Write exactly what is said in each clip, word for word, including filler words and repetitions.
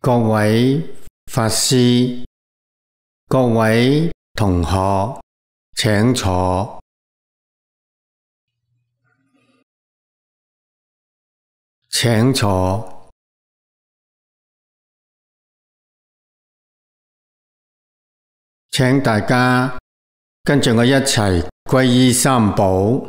各位法師、各位同學，請坐。請坐。請大家跟住我一齊皈依三寶。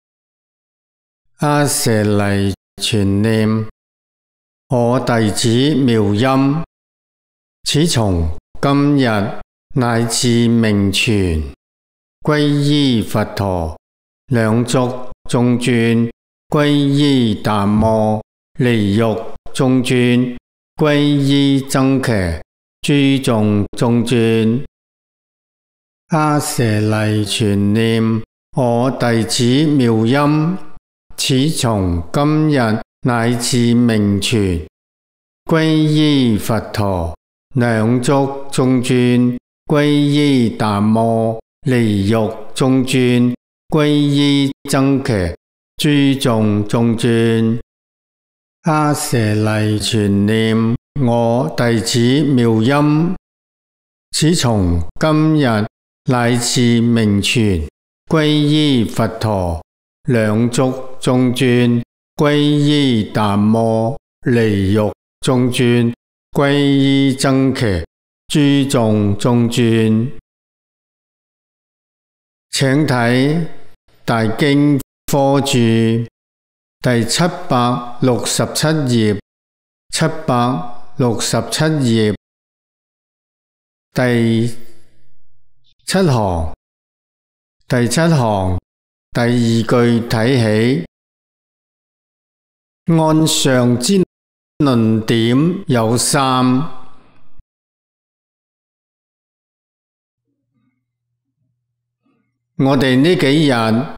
阿闍黎全念，我弟子妙音，此從今日乃至命存，皈依佛陀，兩足中尊；皈依達摩，離欲中尊；皈依僧伽，諸眾中尊。阿闍黎全念，我弟子妙音，此從今日乃至命存，皈依佛陀，兩足中尊；皈依達摩，離欲中尊；皈依僧伽，諸眾中尊。阿闍黎全念，我弟子妙音，此從今日乃至命存，皈依佛陀，兩足中尊；皈依達摩，離欲中尊；皈依僧伽，諸眾中尊。請睇《大經科注》第七百六十七頁，七百六十七頁第七行，第七行第二句睇起，案上之論點有三。我哋呢幾日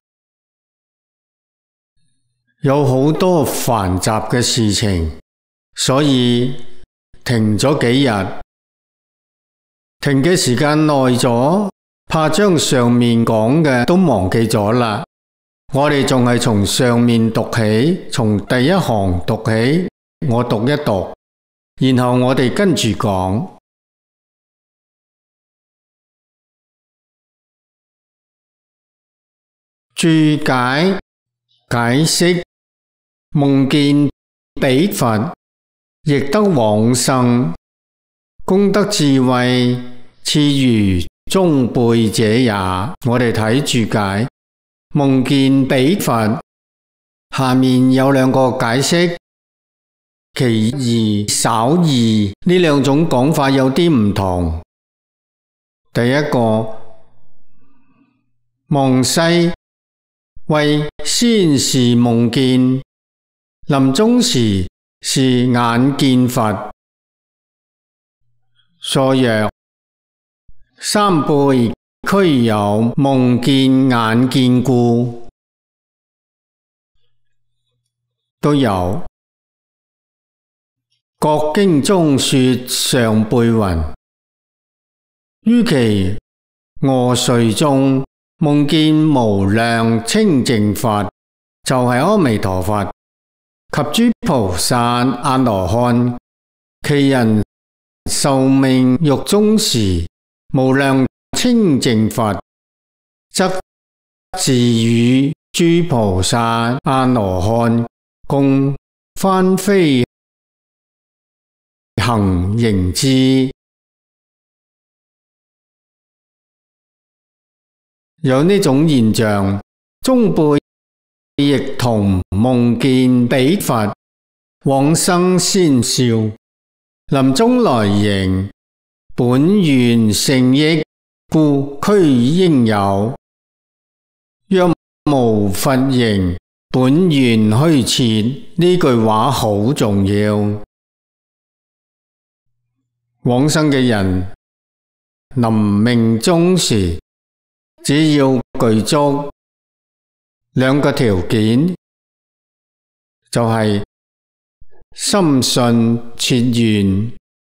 有好多繁雜嘅事情，所以停咗幾日。停嘅時間耐咗，怕將上面講嘅都忘記咗啦。我哋仲係從上面讀起，從第一行讀起，我讀一讀，然後我哋跟住講。注解解釋，夢見彼佛，亦得往生，功德智慧，次如中輩者也。我哋睇注解，夢見彼佛，下面有兩個解釋，其義稍異，呢兩種講法有啲唔同。第一個，望西為先是夢見，臨終時是眼見佛。疏曰：三輩俱有夢見眼見故，都有。各經中說上輩云：於其臥睡中夢見無量清淨佛，就係阿彌陀佛及諸菩薩阿羅漢，其人壽命欲終時，無量清淨佛則自與諸菩薩阿羅漢共翻飛行迎之。有呢種現象，中輩亦同夢見彼佛，往生先兆，臨終來迎，本願勝益，故俱應有。若無佛迎，本願虛設。呢句話好重要。往生嘅人臨命終時，只要具足兩個條件，就係深信切願。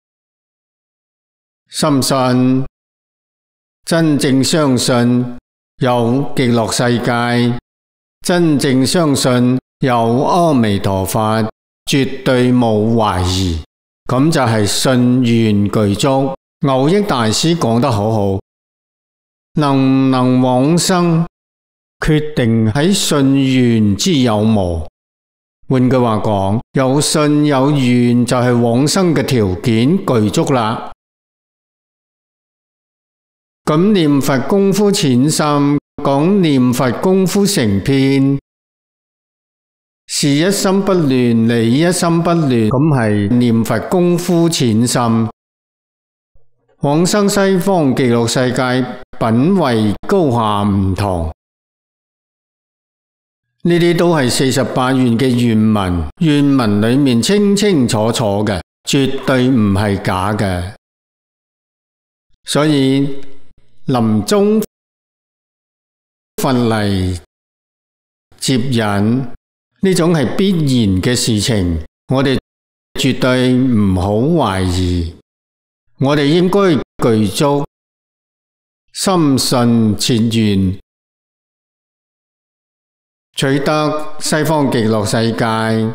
深信真正相信有極樂世界，真正相信有阿彌陀佛，絕對冇懷疑。 咁就係信願具足。蕅益大師講得好好，能唔能往生，決定喺信願之有無。換句話講，有信有願就係往生嘅條件具足啦。咁念佛功夫淺深，講念佛功夫成片，事一心不亂，理一心不亂，咁係念佛功夫淺深。往生西方極樂世界，品位高下唔同。呢啲都係四十八願嘅願文，願文裏面清清楚楚嘅，絕對唔係假嘅。所以臨終佛嚟接引呢種係必然嘅事情，我哋絕對唔好懷疑。我哋應該具足深信切願，取得西方極樂世界。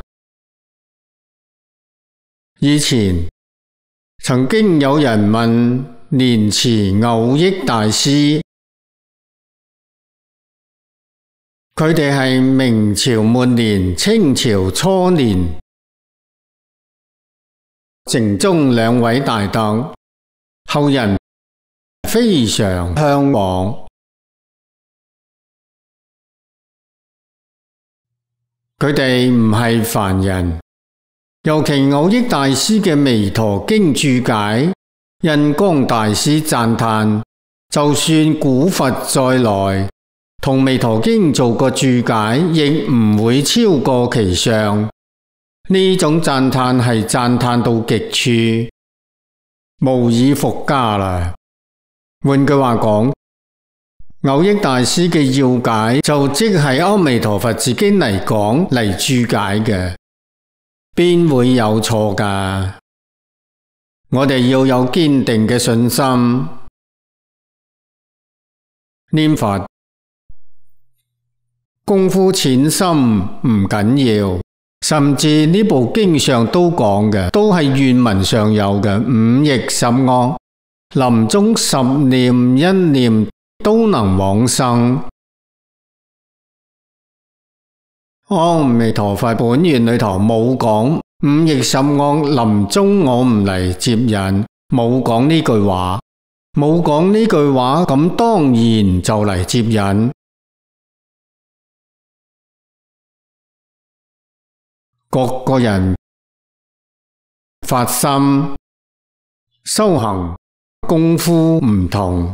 以前曾經有人問蓮池蕅益大師，佢哋係明朝末年、清朝初年淨宗兩位大德，後人非常向往。佢哋唔係凡人，尤其蕅益大師嘅《彌陀經》注解，印光大師讚嘆，就算古佛再來，同《彌陀經》做個注解，亦唔會超過其上。呢種讚嘆係讚嘆到極處，無以復加啦。換句話講，蕅益大師嘅要解就即係阿彌陀佛自己嚟講嚟注解嘅，邊會有錯㗎？我哋要有堅定嘅信心。念佛功夫淺深唔緊要，甚至呢部經上都講嘅，都係願文上有嘅五逆十惡，臨終十念一念都能往生。阿彌陀佛本願裏頭冇講五逆十惡，臨終我唔嚟接引，冇講呢句話，冇講呢句話，咁當然就嚟接引。各個人發心修行功夫唔同，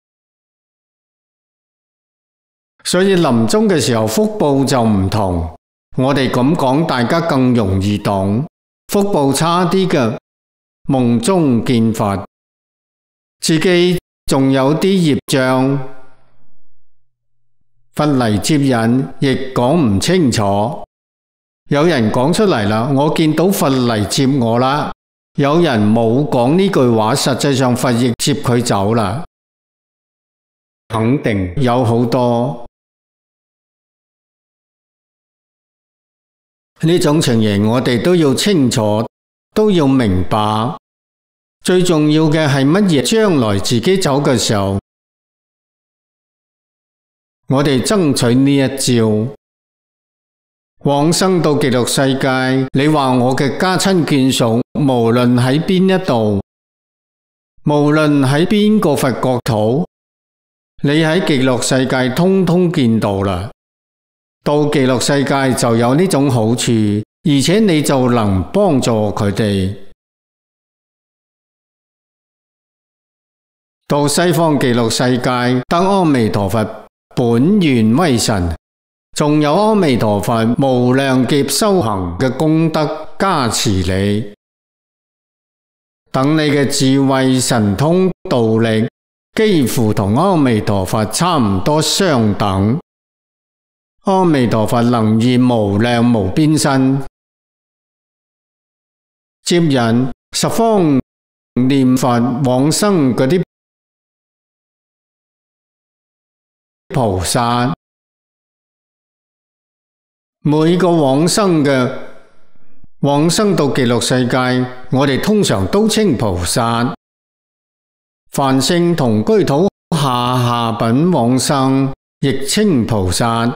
所以臨終嘅時候福報就唔同。我哋咁講，大家更容易懂。福報差啲嘅，夢中見佛，自己仲有啲業障，佛嚟接引亦講唔清楚。有人講出嚟啦，我見到佛嚟接我啦。有人冇講呢句話，實際上佛亦接佢走啦。肯定有好多呢種情形，我哋都要清楚，都要明白。最重要嘅係乜嘢？將來自己走嘅時候，我哋爭取呢一招。往生到極樂世界，你話我嘅家親眷屬，無論喺邊一度，無論喺邊個佛國土，你喺極樂世界通通見到啦。到極樂世界就有呢種好處，而且你就能幫助佢哋。到西方極樂世界，得阿彌陀佛本願威神，仲有阿彌陀佛無量劫修行嘅功德加持你，等你嘅智慧神通道力幾乎同阿彌陀佛差唔多相等。阿彌陀佛能現無量無邊身，接引十方念佛往生嗰啲菩薩。每個往生嘅往生到極樂世界，我哋通常都稱菩薩。梵聖同居土下下品往生，亦稱菩薩。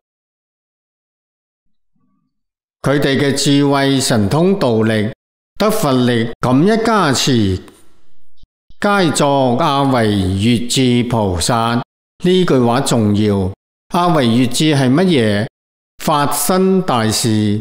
佢哋嘅智慧、神通、道力、得佛力咁一加持，皆作阿惟越致菩薩。呢句話重要。阿惟越致係乜嘢？法身大士。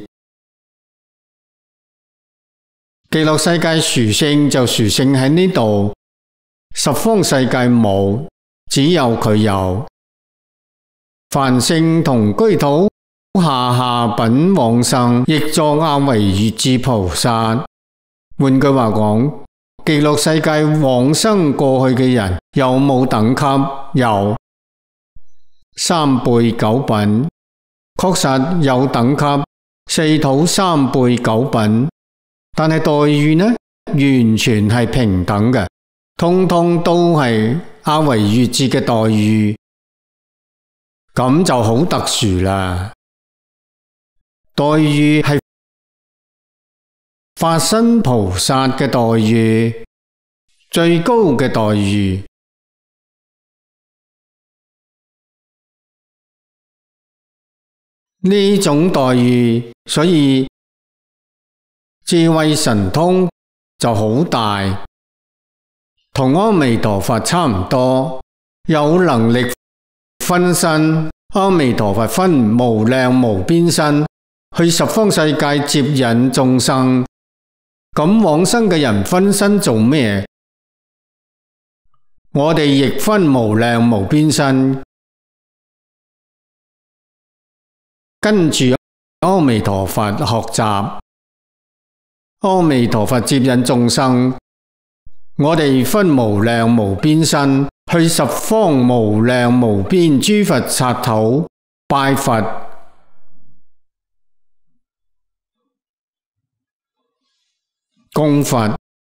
極樂世界殊勝就殊勝喺呢度，十方世界冇，只有佢有。梵聖同居土下下品往生，亦作阿惟越致菩薩。換句話講，極樂世界往生過去嘅人有冇等級？有。三輩九品，確實有等級，四土三輩九品，但係待遇呢，完全係平等嘅，通通都係阿惟越致嘅待遇，咁就好特殊啦。待遇係法身菩薩嘅待遇，最高嘅待遇。呢種待遇，所以智慧神通就好大，同阿彌陀佛差唔多，有能力分身。阿彌陀佛分無量無邊身，去十方世界接引眾生。咁往生嘅人分身做咩？我哋亦分無量無邊身。跟住阿彌陀佛學習，阿彌陀佛接引眾生，我哋分無量無邊身，去十方無量無邊諸佛剎土拜佛，供佛。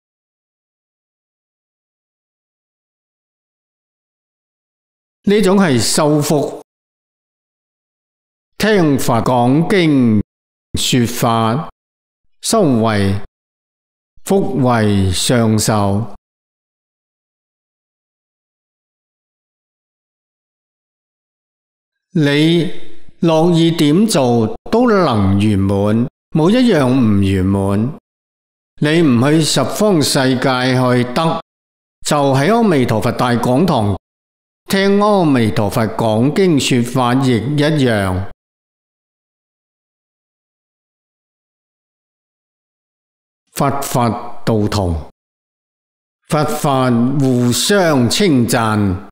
呢種係修福。聽佛講經說法，修為福為上受。你樂意點做都能圓滿，冇一樣唔圓滿。你唔去十方世界去得，就喺阿彌陀佛大講堂聽阿彌陀佛講經說法亦一樣。佛法道同，佛法互相稱讚。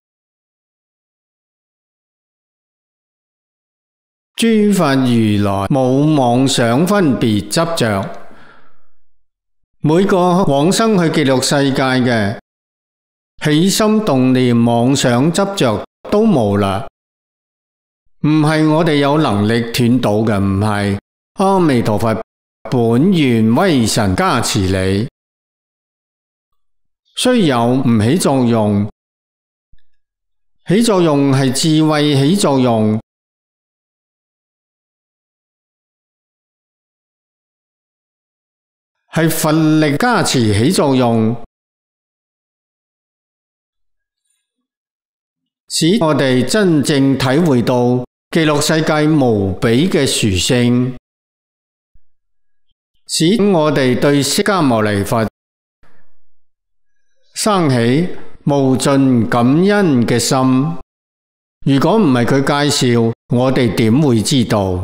諸佛如來冇妄想分別執着，每個往生去極樂世界嘅起心動念妄想執着都冇啦。唔係我哋有能力斷到嘅，唔係。阿彌陀佛本願威神加持你，雖有唔起作用，起作用係智慧起作用，係佛力加持起作用，使我哋真正體會到極樂世界無比嘅殊勝。使我哋對釋迦牟尼佛生起無盡感恩嘅心。如果唔係佢介紹，我哋點會知道？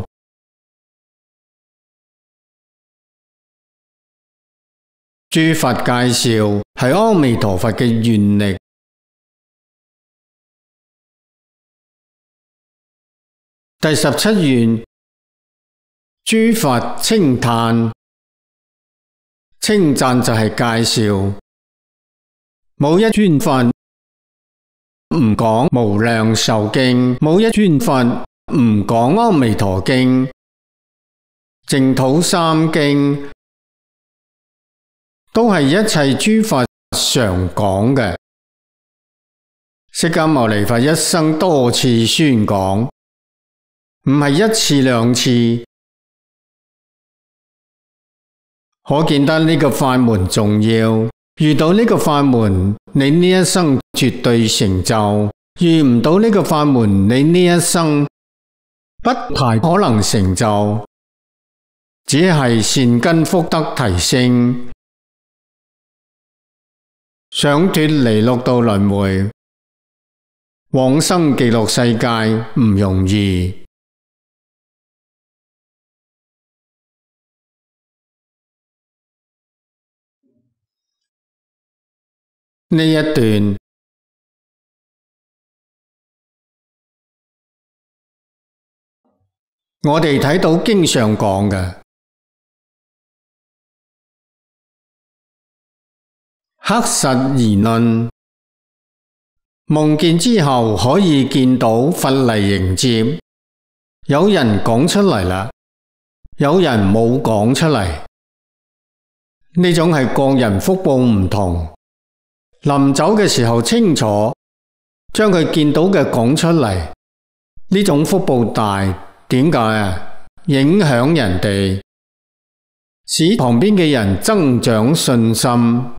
諸佛介紹係阿彌陀佛嘅願力。第十七願，諸佛稱歎。稱讚就係介紹，冇一尊佛唔講無量壽經，冇一尊佛唔講阿彌陀經、淨土三經，都係一切諸佛常講嘅。釋迦牟尼佛一生多次宣講，唔係一次兩次。 可見得呢個法門重要。遇到呢個法門，你呢一生絕對成就；遇唔到呢個法門，你呢一生不太可能成就，只係善根福德提升。想脫離六道輪迴，往生極樂世界唔容易。呢一段我哋睇到經上講嘅，黑實而論，夢見之後可以見到佛嚟迎接。有人講出嚟啦，有人冇講出嚟，呢種係個人福報唔同。臨走嘅時候清楚將佢見到嘅講出嚟，呢種福報大。點解啊？影響人哋，使旁邊嘅人增長信心。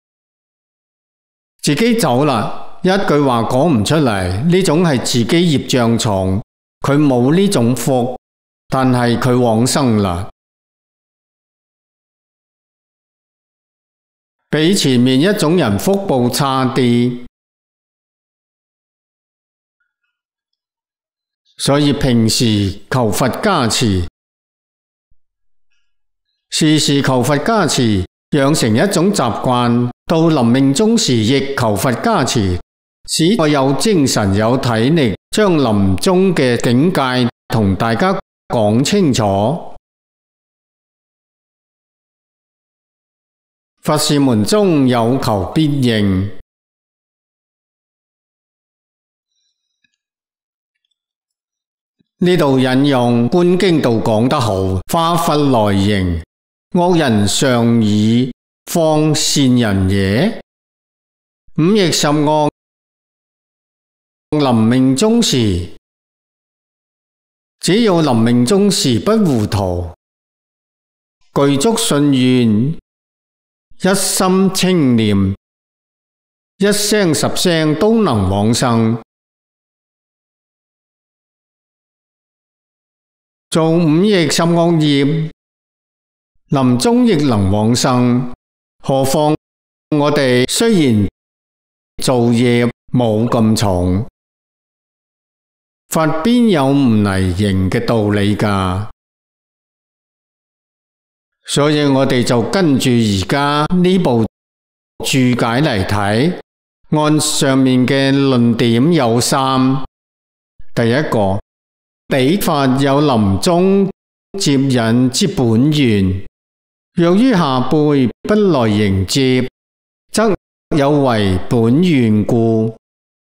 自己走啦，一句話講唔出嚟，呢種係自己業障重，佢冇呢種福，但係佢往生啦。比前面一種人福報差啲，所以平時求佛加持，時時求佛加持，養成一種習慣，到臨命終時亦求佛加持，使我有精神有體力，將臨終嘅境界同大家講清楚。佛事門中有求必應。呢度引用《觀經》度講得好，化佛來迎，惡人尚以況善人耶？五逆十惡臨命終時，只要臨命終時不糊塗，具足信願，一心清念，一聲十聲都能往生。做五逆十惡業，臨終亦能往生。何況我哋雖然造業冇咁重，佛邊有唔嚟迎嘅道理㗎？所以我哋就跟住而家呢部注解嚟睇，按上面嘅論點有三。第一個，彼法有臨終接引之本願，若於下輩不來迎接，則有違本願故。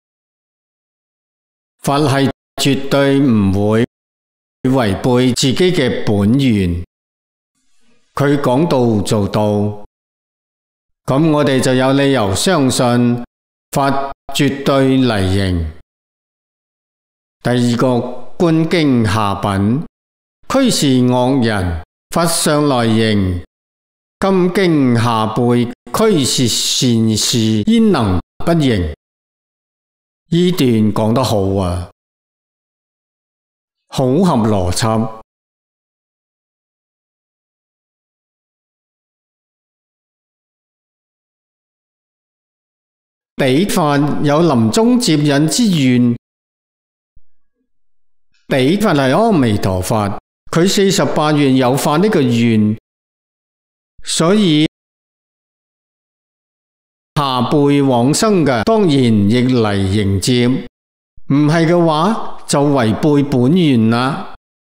佛係絕對唔會違背自己嘅本願。佢講到做到，咁我哋就有理由相信佛絕對嚟迎。第二個觀經下品，俱是惡人，佛上來迎。今經下輩，俱是善士，焉能不迎？呢段講得好啊，好合邏輯。彼法有臨終接引之願，彼法係阿彌陀佛，佢四十八願有發呢個願，所以下輩往生嘅當然亦嚟迎接，唔係嘅話就違背本願啦。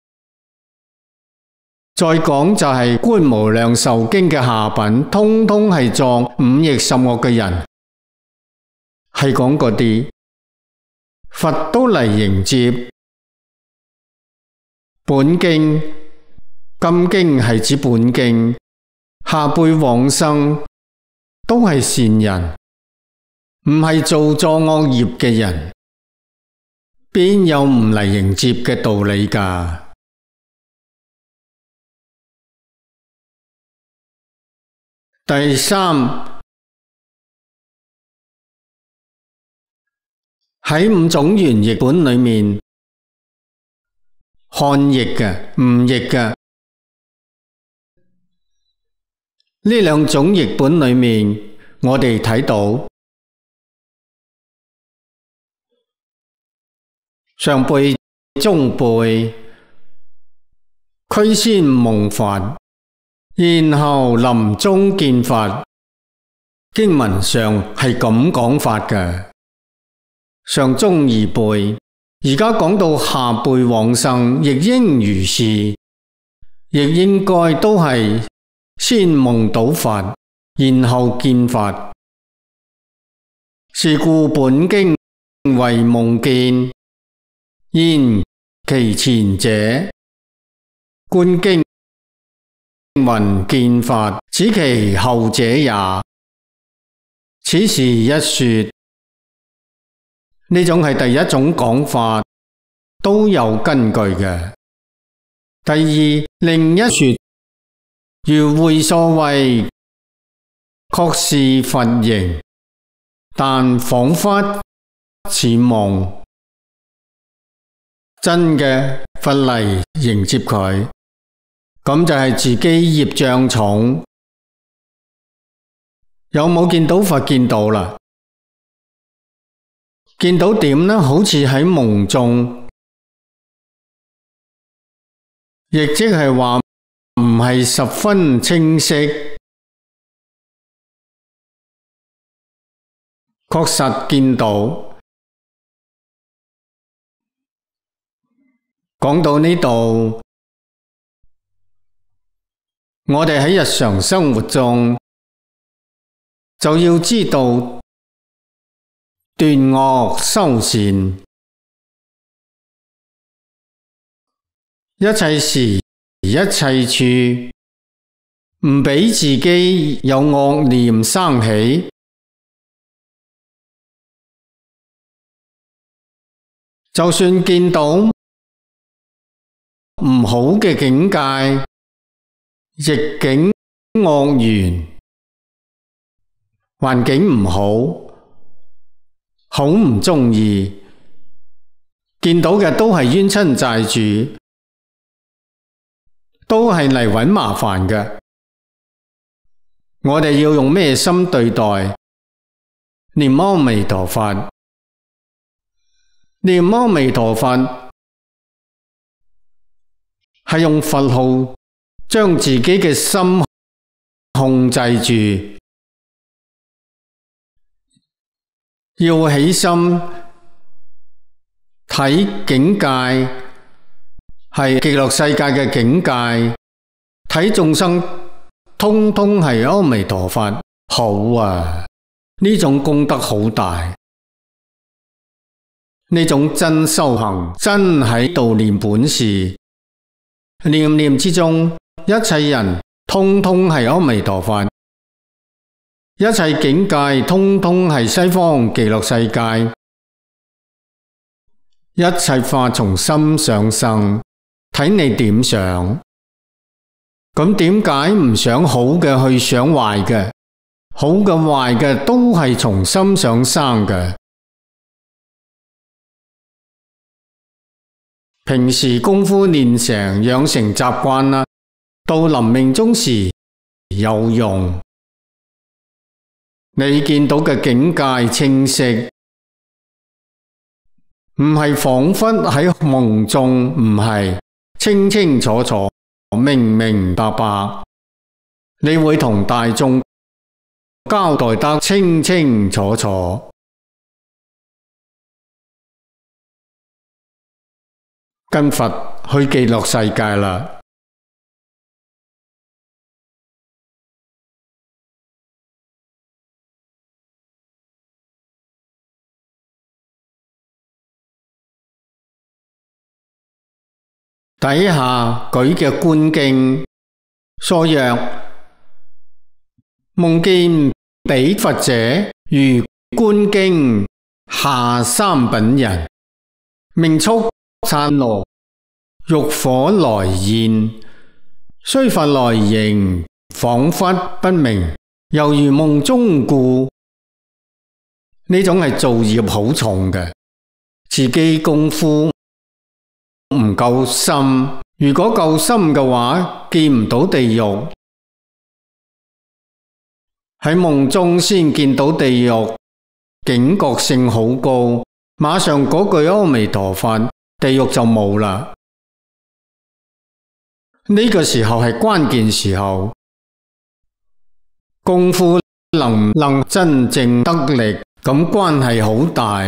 再講就係《觀無量壽經》嘅下品，通通係作五逆十惡嘅人。係講嗰啲佛都嚟迎接。本經、今經係指本經，下輩往生都係善人，唔係做作惡業嘅人，邊有唔嚟迎接嘅道理㗎？ 第三，喺五種原譯本裏面，漢譯嘅、吳譯嘅呢兩種譯本裏面，我哋睇到上輩、中輩驅仙夢佛，然後臨終見佛。經文上係咁講法嘅。上中二輩，而家講到下輩往生，亦應如是，亦應該都係先夢到佛，然後見佛。是故本經為夢見，然其前者觀經云見佛，此其後者也。此是一說。呢種係第一種講法，都有根據嘅。第二，另一說，如會所謂，確是佛形，但仿佛似夢。真嘅佛嚟迎接佢，咁就係自己業障重。有冇見到佛？見到啦。見到點呢？好似喺夢中，亦即係話唔係十分清晰。確實見到。講到呢度，我哋喺日常生活中就要知道斷惡修善，一切時一切處，唔俾自己有惡念生起。就算見到唔好嘅境界，逆境惡緣，環境唔好，好唔鍾意，見到嘅都係冤親債主，都係嚟搵麻煩嘅。我哋要用咩心對待？念阿彌陀佛，念阿彌陀佛係用佛號將自己嘅心控制住。要起心睇境界，係極樂世界嘅境界，睇眾生通通係阿彌陀佛，好啊！呢種功德好大，呢種真修行，真喺度念本事，念念之中，一切人通通係阿彌陀佛。一切境界通通係西方極樂世界，一切法從心想生，睇你點想。咁點解唔想好嘅去想壞嘅？好嘅壞嘅都係從心想生嘅。平時功夫練成，養成習慣啦，到臨命終時有用。你見到嘅境界清晰，唔係彷彿喺夢中，唔係清清楚楚、明明白白。你會同大眾交代得清清楚楚，跟佛去極樂世界啦。底下舉嘅觀經，所曰：夢見彼佛者，如觀經下三品人，命速剎那，欲火來現，雖佛來迎，彷彿不明。 猶如夢中故。呢種係造業好重嘅，自己功夫唔夠深。如果夠深嘅話，見唔到地獄。喺夢中先見到地獄，警覺性好高，馬上嗰句阿彌陀佛，地獄就冇啦。呢個時候係關鍵時候，功夫能唔能真正得力，咁關係好大。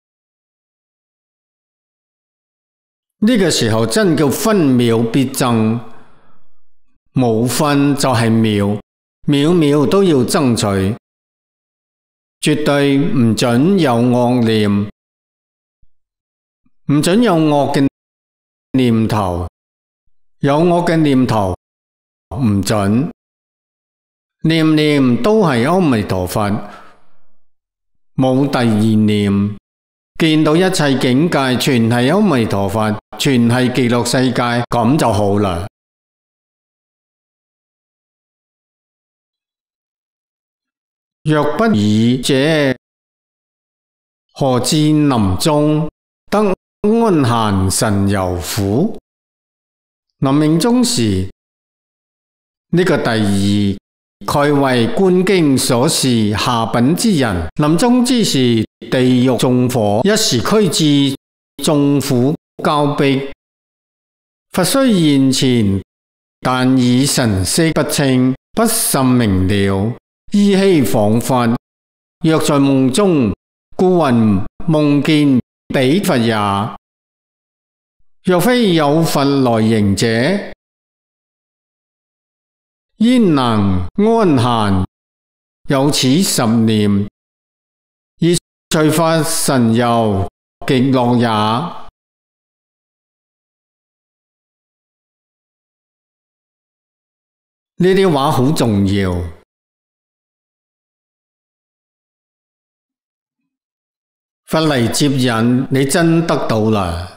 呢個時候真叫分秒必爭，冇分就係秒，秒秒都要爭取，絕對唔准有惡念，唔准有惡嘅念頭，有惡嘅念頭唔准，念念都係阿彌陀佛，冇第二念，見到一切境界全係阿彌陀佛，全係極樂世界，咁就好啦。若不爾者，何至臨終得安閒神遊乎？臨命終時，呢、這個第二蓋為觀經所示下品之人，臨終之時，地獄縱火，一時驅至，眾苦交迫。佛雖現前，但以神色不清，不甚明了，依稀恍惚。若在夢中，故云夢見彼佛也。若非有佛來迎者，焉能安閒有此十念，以隨佛神遊極樂也？呢啲話好重要。佛嚟接引，你真得到啦。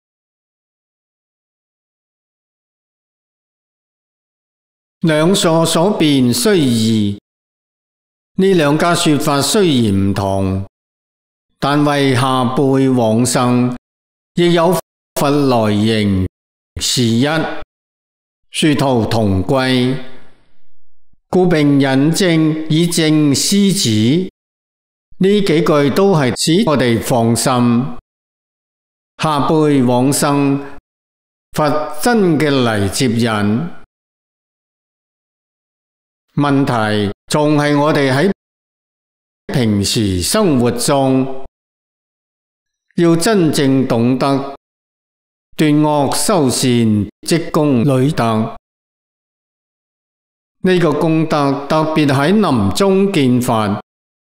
兩所所辯雖異，呢兩家說法雖然唔同，但為下輩往生，亦有佛來迎是一，殊途同歸，故並引證以證師子。呢幾句都係使我哋放心，下輩往生，佛真嘅嚟接引。問題仲係我哋喺平時生活中要真正懂得斷惡修善，積功累德。呢個功德特別喺臨終見佛，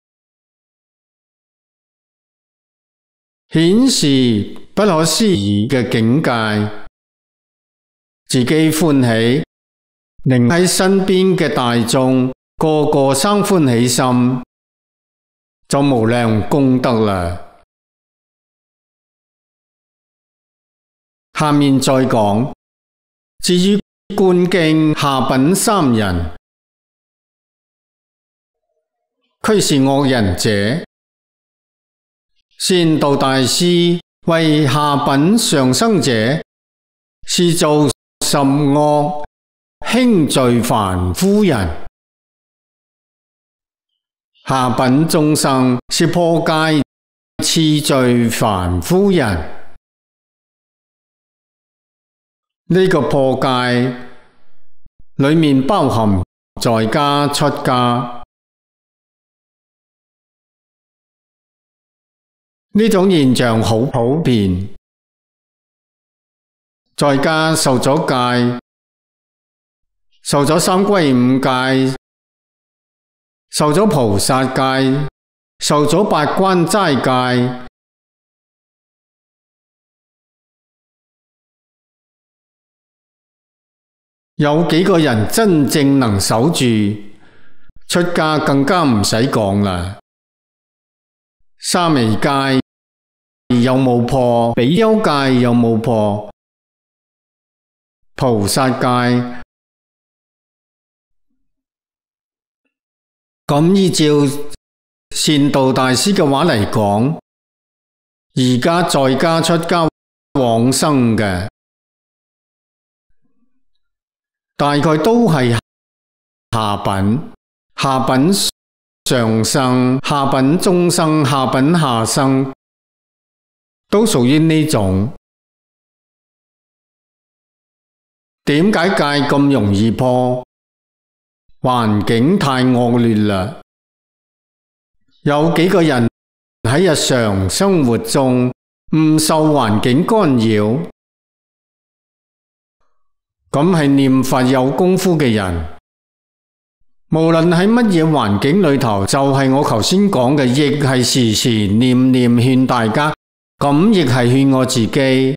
顯示不可思議嘅境界，自己歡喜，令喺身邊嘅大眾個個生歡喜心，就無量功德啦。下面再講，至於觀經下品三人，俱是惡人者，先道大師為下品上生者，是做甚惡輕罪凡夫人；下品眾生是破戒次罪凡夫人。呢、這個破戒裏面包含在家出家，呢種現象好普遍。在家受咗戒，受咗三歸五戒，受咗菩薩戒，受咗八關齋戒，有幾個人真正能守住？出家更加唔使講啦。沙彌戒有冇破？比丘戒有冇破？菩薩戒咁依照善導大師嘅話嚟講，而家在家出家往生嘅，大概都係下品、下品上生、下品中生、下品下生，都屬於呢種。點解戒咁容易破？環境太惡劣啦。有幾個人喺日常生活中唔受環境干擾，咁係念佛有功夫嘅人，無論喺乜嘢環境裏頭，就係我頭先講嘅，亦係時時念念勸大家，咁亦係勸我自己，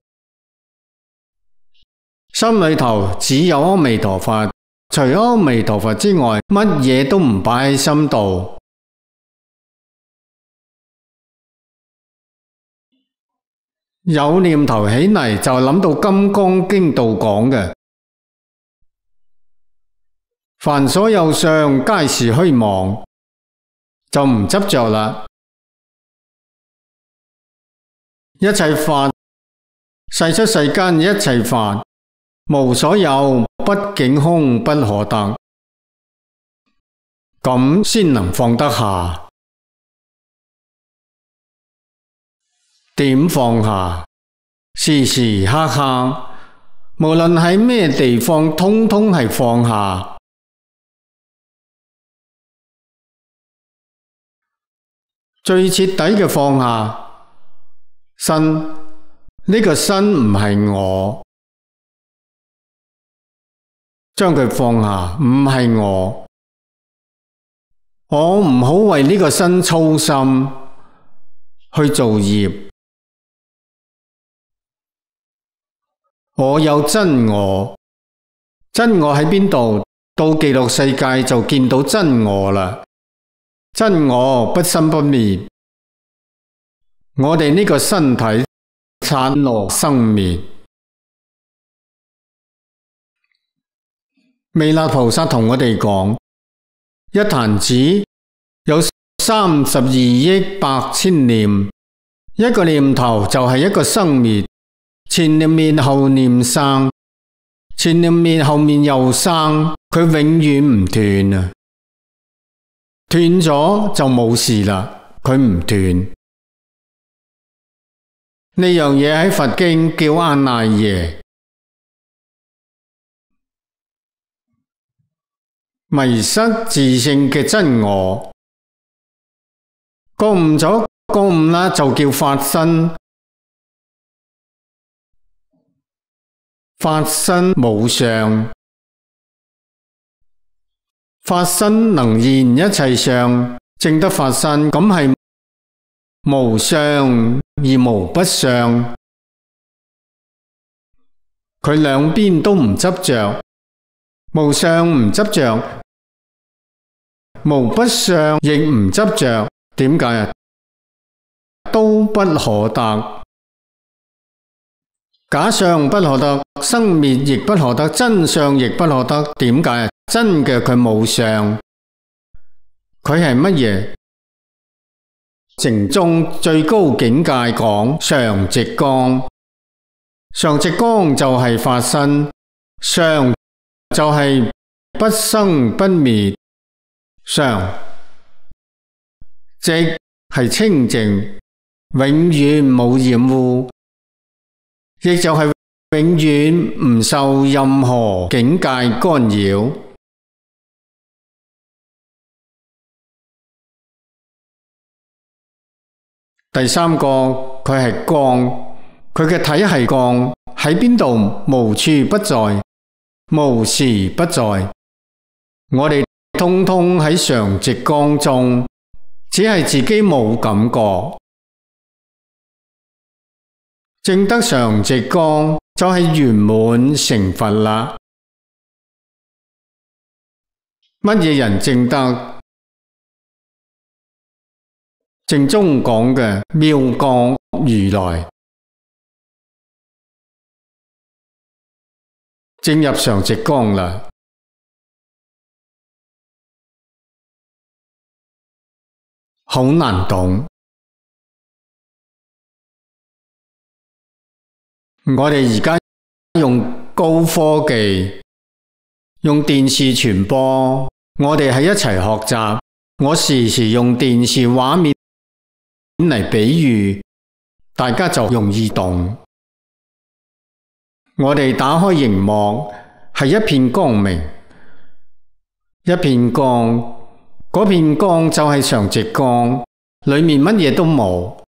心裏頭只有阿彌陀佛，除咗阿彌陀佛之外，乜嘢都唔擺喺心度。有念頭起嚟就諗到《金剛經》度講嘅，凡所有相，皆是虛妄，就唔執着啦。一切法，世出世間一切法，無所有，畢竟空，不可得，咁先能放得下。點放下？時時刻刻，無論喺咩地方，通通係放下。最徹底嘅放下，身，呢個身唔係我，將佢放下，唔係我，我唔好為呢個身操心去做業。我有真我，真我喺邊度？到極樂世界就見到真我啦。真我不生不滅，我哋呢個身體剎那生滅。彌勒菩薩同我哋講，一彈指有三十二億八千念，一個念頭就係一個生滅。前念滅後念生，前念滅後面又生，佢永遠唔斷啊！斷咗就冇事啦，佢唔斷。呢樣嘢喺佛經叫阿賴耶，迷失自性嘅真我，覺悟咗覺悟啦，就叫法身。法身無相，法身能現一切相，證得法身，咁係無相而無不相。佢兩邊都唔執着，無相唔執着，無不相亦唔執着。點解啊？都不可得。假相不可得，生滅亦不可得，真相亦不可得。點解？真嘅佢冇相，佢係乜嘢？淨宗最高境界講常寂光，常寂光就係法身，常就係不生不滅，常寂係清淨，永遠冇染污。亦就係永遠唔受任何境界干擾。第三個，佢係光，佢嘅體係光，喺邊度？無處不在，無時不在。我哋通通喺常寂光中，只係自己冇感覺。證得常寂光就係圓滿成佛啦。乜嘢人證得？正宗講嘅妙覺如來，證入常寂光啦。 好難懂。我哋而家用高科技，用電視傳播，我哋喺一齊學習。我時時用電視畫面嚟比喻，大家就容易懂。我哋打開熒幕，係一片光明，一片光，嗰片光就係常直光，裏面乜嘢都冇。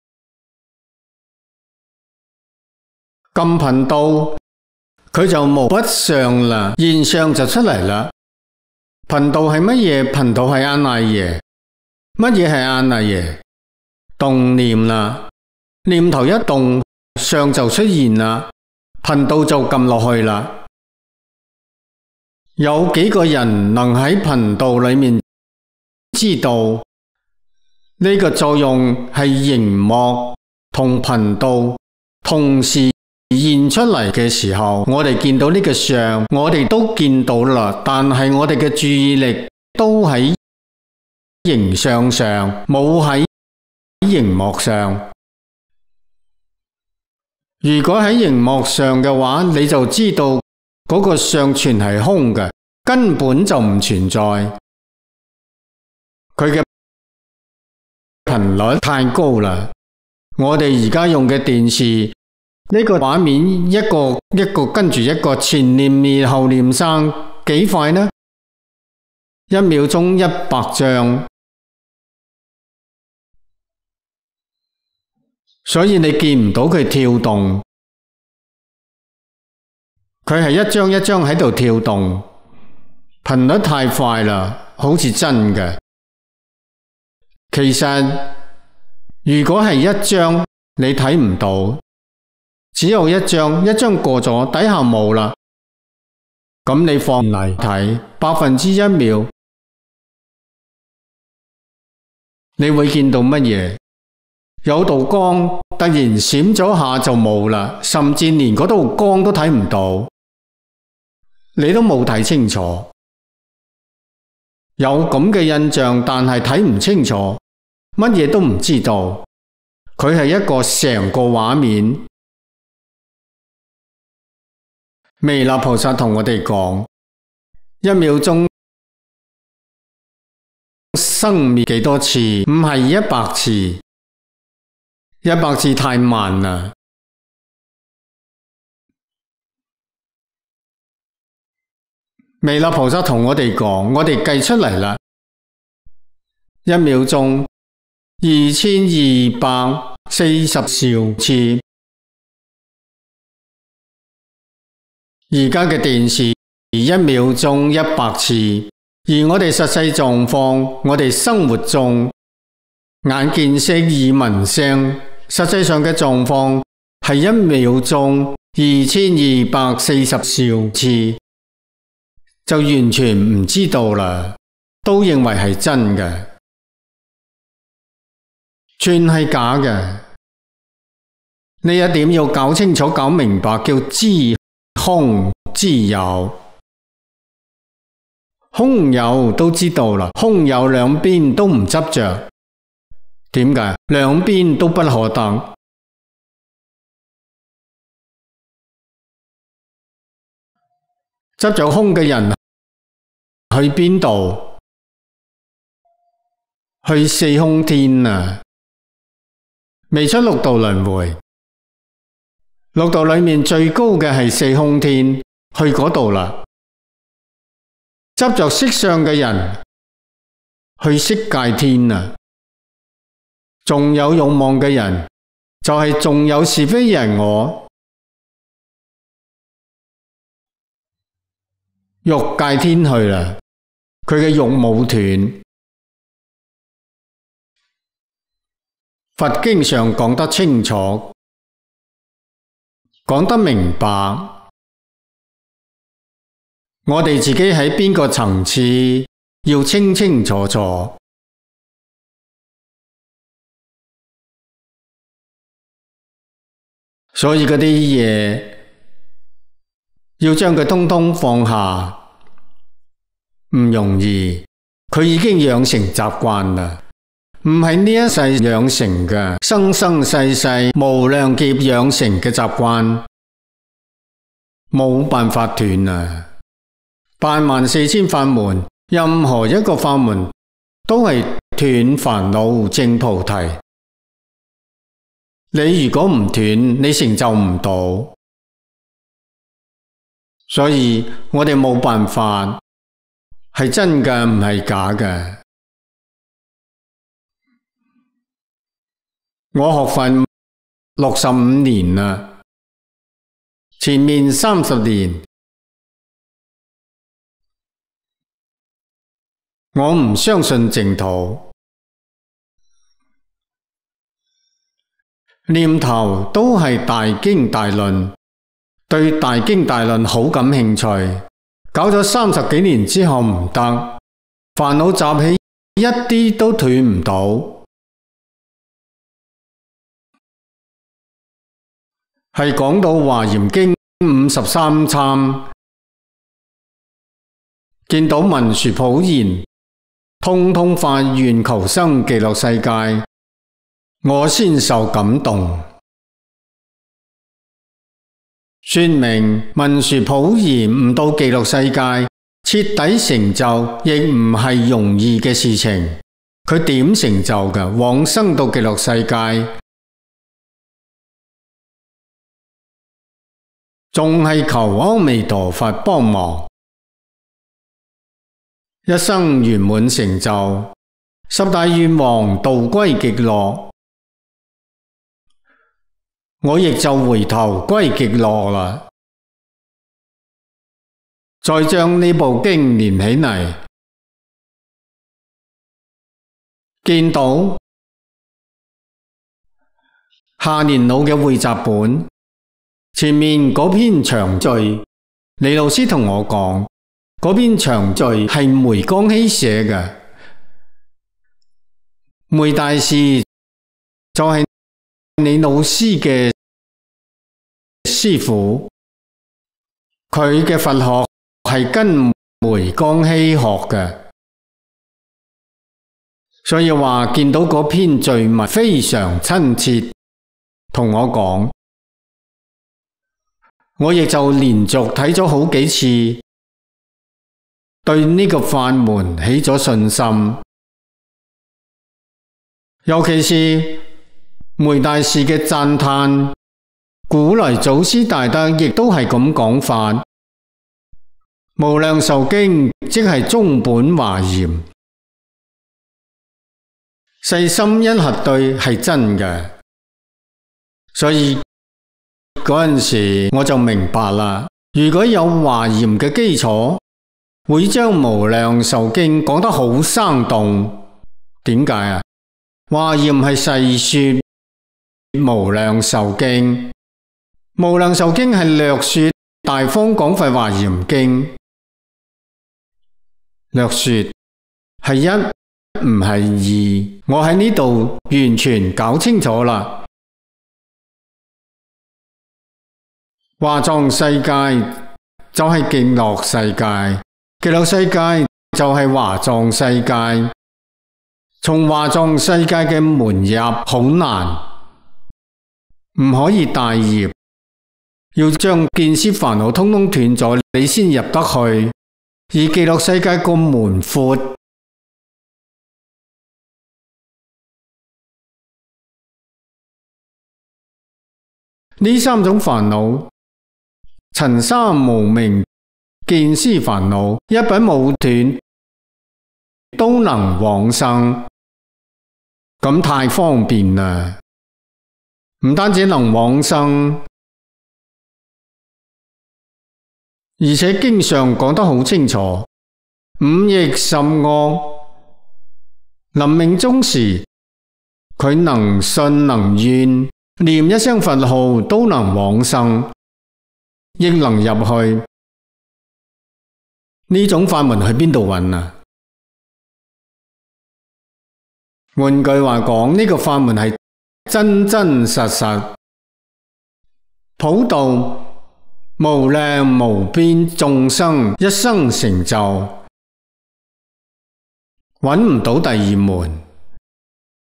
撳頻道，佢就無不相啦，現象就出嚟啦。頻道係乜嘢？頻道係阿賴耶。乜嘢係阿賴耶？動念啦，念頭一動，相就出現啦，頻道就撳落去啦。有幾個人能喺頻道裏面知道呢個作用係熒幕同頻道同時現出嚟嘅時候，我哋見到呢個相，我哋都見到啦，但係我哋嘅注意力都喺形相上，冇喺熒幕上。如果喺熒幕上嘅話，你就知道嗰個相全係空嘅，根本就唔存在。佢嘅頻率太高啦。我哋而家用嘅電視，呢個畫面一個一個跟住一個，前念滅後念生，幾快呢？一秒鐘一百張，所以你見唔到佢跳動，佢係一張一張喺度跳動，頻率太快啦，好似真嘅。其實如果係一張，你睇唔到。只有一張，一張過咗，底下冇啦。咁你放嚟睇，百分之一秒，你會見到乜嘢？有道光突然閃咗下就冇啦，甚至連嗰道光都睇唔到，你都冇睇清楚。有咁嘅印象，但係睇唔清楚，乜嘢都唔知道。佢係一個成個畫面。彌勒菩薩同我哋講，一秒鐘生滅幾多次？唔係一百次，一百次太慢啦。彌勒菩薩同我哋講，我哋計出嚟啦，一秒鐘二千二百四十兆次。而家嘅電視一秒鐘一百次，而我哋實際狀況，我哋生活中眼見色、耳聞聲，實際上嘅狀況係一秒鐘二千二百四十兆次，就完全唔知道啦，都認為係真嘅，全係假嘅。呢一點要搞清楚、搞明白，叫知空知有，空有都知道啦，空有兩邊都唔執着，點解？兩邊都不可得。執着空嘅人去邊度？去四空天啊！未出六道輪迴。六道裏面最高嘅係四空天，去嗰度啦。執着色相嘅人去色界天啊，仲有慾望嘅人就係仲有是非人我，欲界天去啦。佢嘅欲冇斷，佛經上講得清楚。講得明白，我哋自己喺邊個層次要清清楚楚。所以嗰啲嘢要將佢通通放下，唔容易。佢已經養成習慣啦， 唔係呢一世養成嘅，生生世世無量劫養成嘅習慣，冇辦法斷啊！八萬四千法門，任何一個法門都係斷煩惱證菩提。你如果唔斷，你成就唔到。所以我哋冇辦法，係真嘅，唔係假嘅。我學佛六十五年啦，前面三十年我唔相信淨土，念頭都係大經大論，對大經大論好感興趣，搞咗三十幾年之後唔得，煩惱習氣一啲都斷唔到。係講到華嚴經五十三參，見到文殊普賢，通通發願求生極樂世界，我先受感動，說明文殊普賢唔到極樂世界，徹底成就亦唔係容易嘅事情。佢點成就㗎？往生到極樂世界，仲係求阿彌陀佛幫忙，一生圓滿成就，十大願王度歸極樂，我亦就回頭歸極樂啦。再將呢部經連起嚟，見到夏年老嘅匯集本。前面嗰篇長序，李老師同我講，嗰篇長序係梅光熙寫嘅。梅大師就係李老師嘅師父，佢嘅佛學係跟梅光熙學嘅，所以話見到嗰篇序文非常親切，同我講。我亦就連續睇咗好幾次，對呢個法門起咗信心。尤其是梅大師嘅讚歎，古來祖師大德亦都係咁講法。無量壽經即係中本華嚴，細心一核對係真嘅，所以嗰陣時我就明白啦，如果有華嚴嘅基礎，會將無量壽經講得好生動。點解啊？華嚴係細說無量壽經，無量壽經係略說大方廣費華嚴經。略說係一，唔係二，我喺呢度完全搞清楚啦。華藏世界就係極樂世界，極樂世界就係華藏世界。從華藏世界嘅門入好難，唔可以帶業，要將見思煩惱通通斷咗，你先入得去。而極樂世界個門闊，呢三種煩惱，塵沙無明見思煩惱，一品冇斷，都能往生，咁太方便啦！唔單止能往生，而且經上講得好清楚，五逆十惡，臨命終時，佢能信能願，念一聲佛號都能往生，亦能入去。呢種法門去邊度揾啊？換句話講，呢個法門係真真實實普度無量無邊眾生一生成就，揾唔到第二門。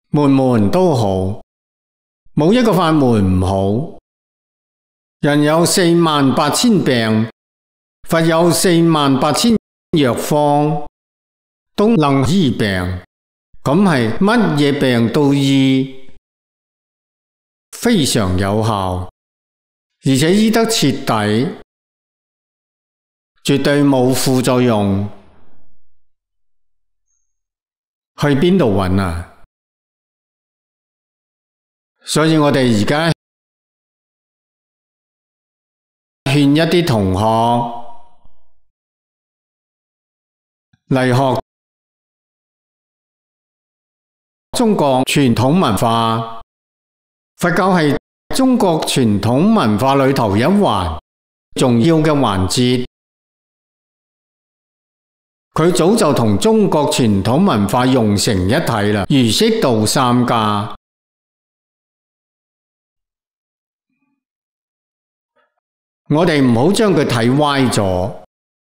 門門都好，冇一個法門唔好。人有四萬八千病，佛有四萬八千藥方，都能醫病。咁係乜嘢病都醫，非常有效，而且醫得徹底，絕對冇副作用。去邊度揾啊？所以我哋而家勸一啲同學嚟學中國傳統文化。佛教係中國傳統文化裏頭一環重要嘅環節，佢早就同中國傳統文化融成一體啦，如釋道三家。我哋唔好將佢睇歪咗，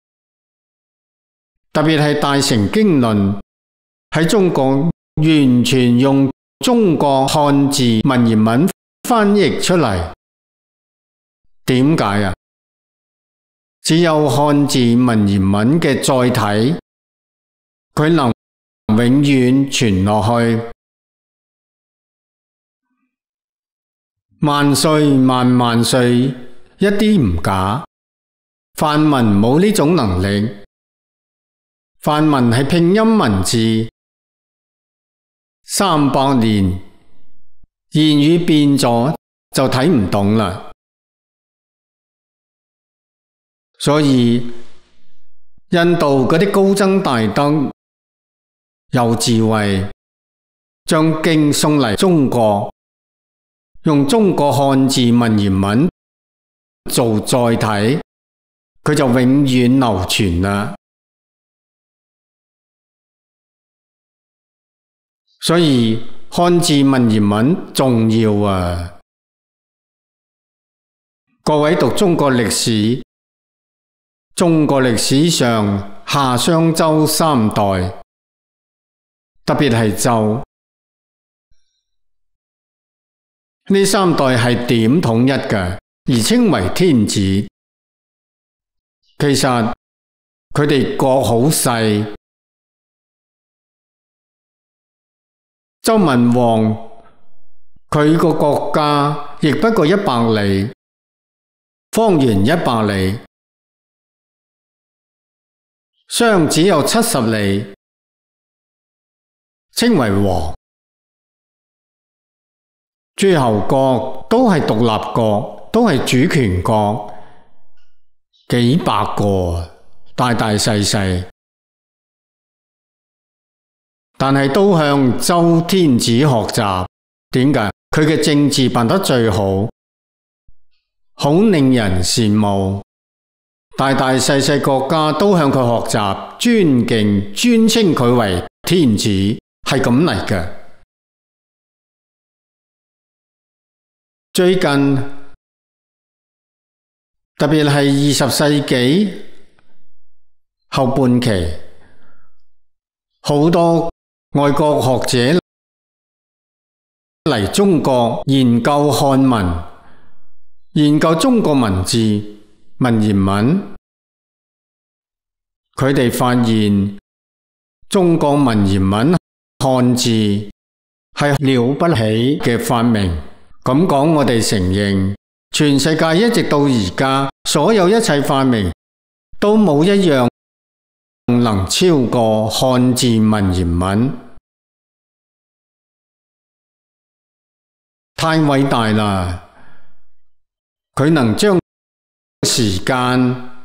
特別係大乘經論喺中國完全用中國漢字文言文翻譯出嚟。點解啊？只有漢字文言文嘅載體，佢能永遠傳落去，萬歲萬萬歲，一啲唔假。梵文冇呢種能力，梵文係拼音文字，三百年言語變咗就睇唔懂啦。所以印度嗰啲高僧大德有智慧，將經送嚟中國，用中國漢字文言文做載體，佢就永遠流傳啦。所以漢字文言文重要啊！各位讀中國歷史，中國歷史上夏商周三代，特別係周，呢三代係點統一嘅，而稱為天子。其實佢哋國好細，周文王佢個國家亦不過一百里，方圓一百里。商只有七十里，稱為王。諸侯國都係獨立國，都係主權國，幾百個，大大細細，但係都向周天子學習。點解？佢嘅政治辦得最好，好令人羨慕。大大細細國家都向佢學習，尊敬、尊稱佢為天子，係咁嚟嘅。最近特別係二十世紀後半期，好多外國學者嚟中國研究漢文，研究中國文字文言文，佢哋發現中國文言文漢字係了不起嘅發明。咁講，我哋承認，全世界一直到而家，所有一切發明都冇一樣能超過漢字文言文，太偉大啦！佢能將時間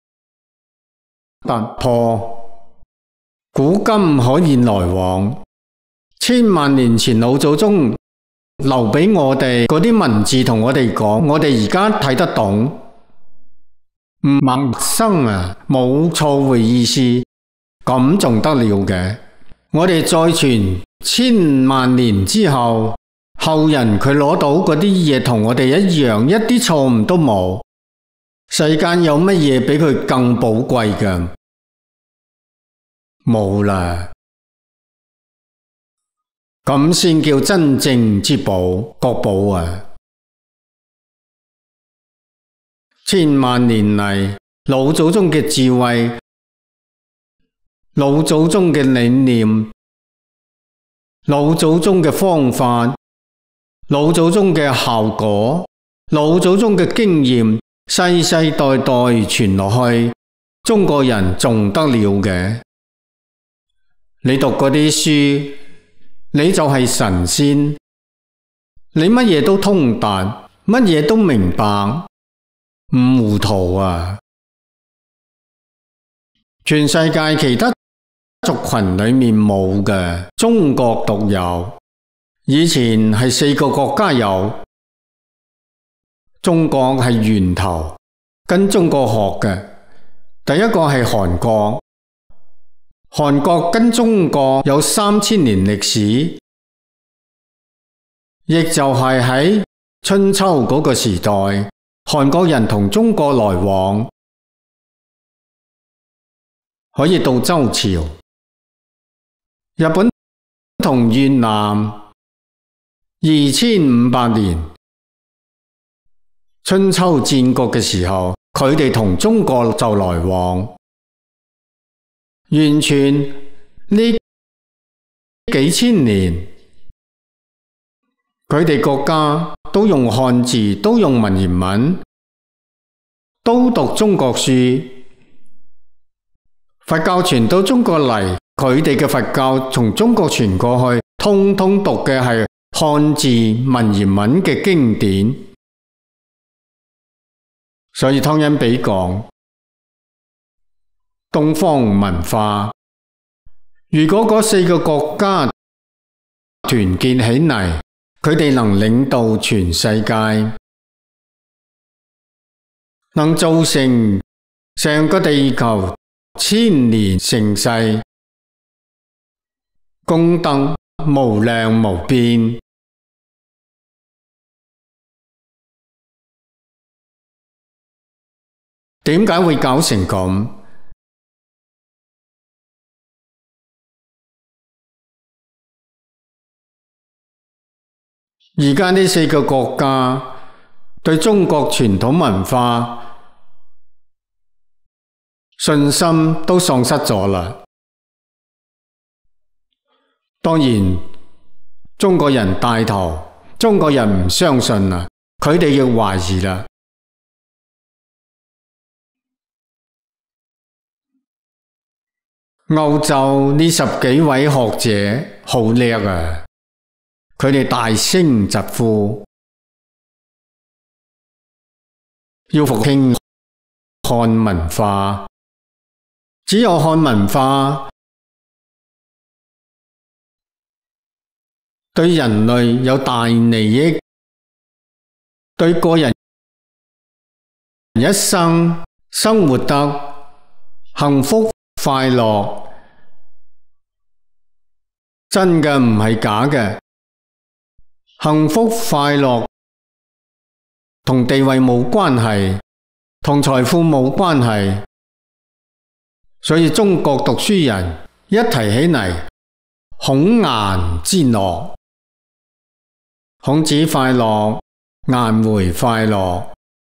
突破，古今可以來往，千萬年前老祖宗留俾我哋嗰啲文字同我哋講，我哋而家睇得懂，唔陌生啊，冇錯嘅意思，咁仲得了嘅？我哋再傳千萬年之後，後人佢攞到嗰啲嘢同我哋一樣，一啲錯誤都冇。世間有乜嘢比佢更寶貴嘅？冇啦。 咁先叫真正之寶，國寶啊！千萬年嚟，老祖宗嘅智慧，老祖宗嘅理念，老祖宗嘅方法，老祖宗嘅效果，老祖宗嘅經驗，世世代代傳落去，中國人仲得了嘅？你讀嗰啲書，你就係神仙，你乜嘢都通達，乜嘢都明白，唔糊塗啊！全世界其他族群裏面冇嘅，中國獨有。以前係四個國家有，中國係源頭，跟中國學嘅。第一個係韓國，韓國跟中國有三千年歷史，亦就係喺春秋嗰個時代，韓國人同中國來往，可以到周朝。日本同越南二千五百年春秋戰國嘅時候，佢哋同中國就來往，完全呢幾千年，佢哋國家都用漢字，都用文言文，都讀中國書。佛教傳到中國嚟，佢哋嘅佛教從中國傳過去，通通讀嘅係漢字文言文嘅經典。所以湯因比講，東方文化，如果嗰四個國家團結起嚟，佢哋能領導全世界，能造成成個地球千年盛世，功德無量無邊。點解會搞成咁？而家呢四個國家對中國傳統文化信心都喪失咗啦。當然，中國人帶頭，中國人唔相信啦，佢哋亦懷疑啦。歐洲呢十幾位學者好叻啊！佢哋大聲疾呼，要復興漢文化。只有漢文化對人類有大利益，對個人一生生活得幸福快樂，真嘅唔係假嘅。幸福快樂同地位冇關係，同財富冇關係。所以中國讀書人一提起嚟，孔顏之樂，孔子快樂，顏回快樂。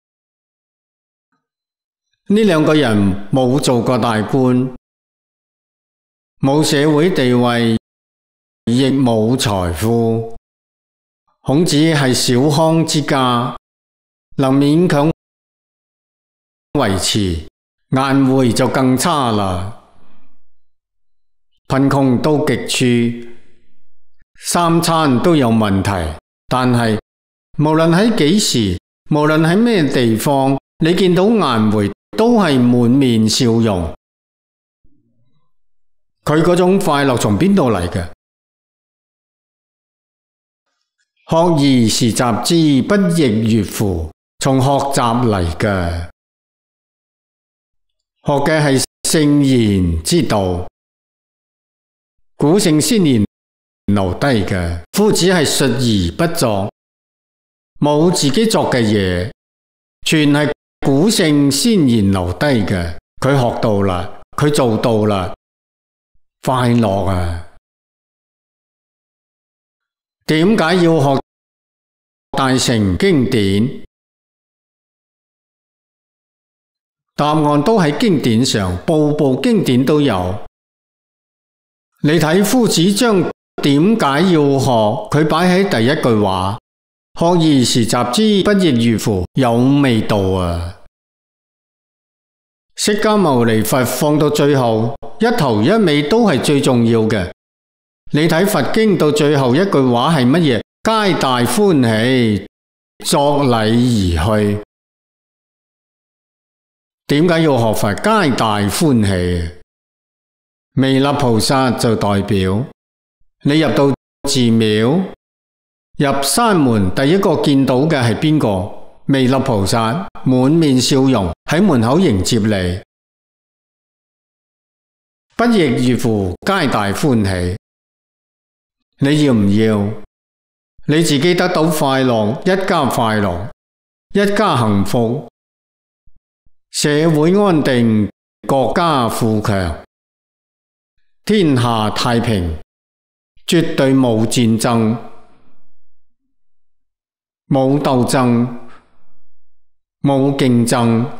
呢兩個人冇做過大官，冇社會地位，亦冇財富。孔子係小康之家，能勉強維持，顏回就更差啦，貧窮到極處，三餐都有問題。但係無論喺幾時，無論喺咩地方，你見到顏回都係滿面笑容。佢嗰種快樂從邊度嚟嘅？學而時習之，不亦說乎？從學習嚟嘅，學嘅係聖賢之道，古聖先賢留低嘅。夫子係述而不作，冇自己作嘅嘢，全係古聖先賢留低嘅。佢學到啦，佢做到啦，快樂啊！ 點解要學大乘經典？答案都喺經典上，部部經典都有。你睇夫子章點解要學？佢擺喺第一句話：學而時習之，不亦說乎？有味道啊！釋迦牟尼佛放到最後，一頭一尾都係最重要嘅。你睇佛經到最後一句話係乜嘢？皆大歡喜，作禮而去。點解要學佛？皆大歡喜。彌勒菩薩就代表你入到寺廟，入山門第一個見到嘅係邊個？彌勒菩薩滿面笑容喺門口迎接你。不亦說乎？皆大歡喜。你要唔要？你自己得到快樂，一家快樂，一家幸福，社會安定，國家富強，天下太平，絕對冇戰爭，冇鬥爭，冇競爭。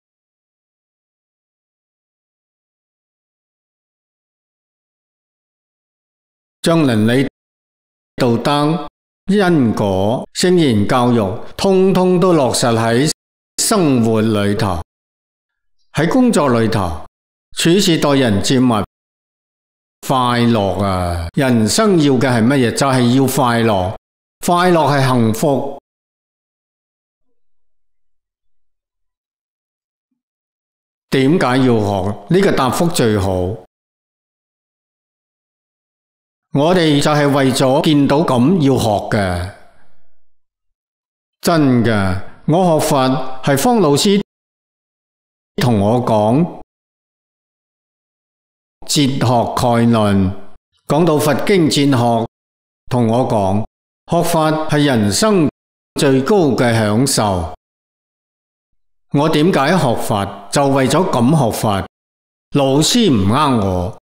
將倫理、道德、因果、聖言教育，通通都落實喺生活裏頭，喺工作裏頭，處事待人接物，快樂啊！人生要嘅係乜嘢？就係要快樂，快樂係幸福。點解要學？呢個答覆最好。我哋就係為咗見到咁要學嘅，真嘅。我學佛係方老師同我講哲學概論，講到佛經哲學，同我講學佛係人生最高嘅享受。我點解學佛？就為咗咁學佛。老師唔呃我。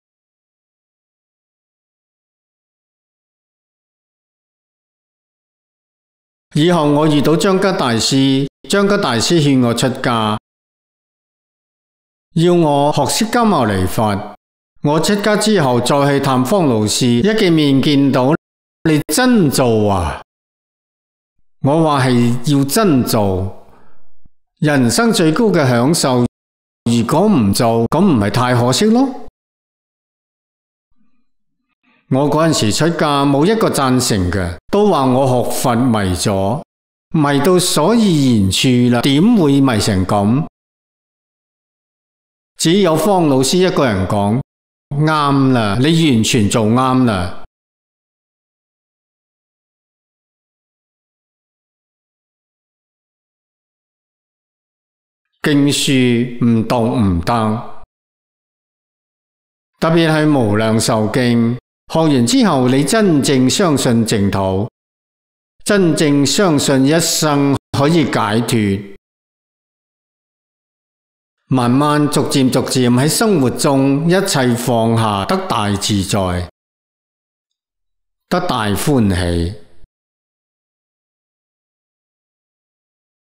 以後我遇到張吉大師，張吉大師勸我出家，要我學釋迦牟尼佛。我出家之後再去探方老師，一見面見到你真做啊！我話係要真做，人生最高嘅享受。如果唔做，咁唔係太可惜咯。我嗰陣時出家冇一個贊成嘅，都話我學佛迷咗，迷到所以然處啦，點會迷成咁？只有方老師一個人講啱啦，你完全做啱啦。經書唔讀唔得，特別係無量壽經。學完之後，你真正相信淨土，真正相信一生可以解脫，慢慢逐漸逐漸喺生活中一切放下，得大自在，得大歡喜。